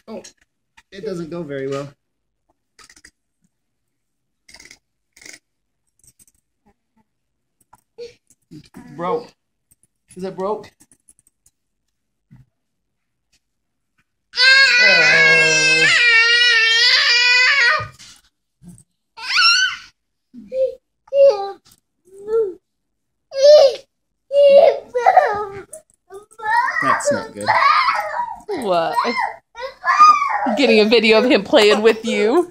Oh, it doesn't go very well. Broke. Is it broke? Oh. That's not good. What? Getting a video of him playing with you.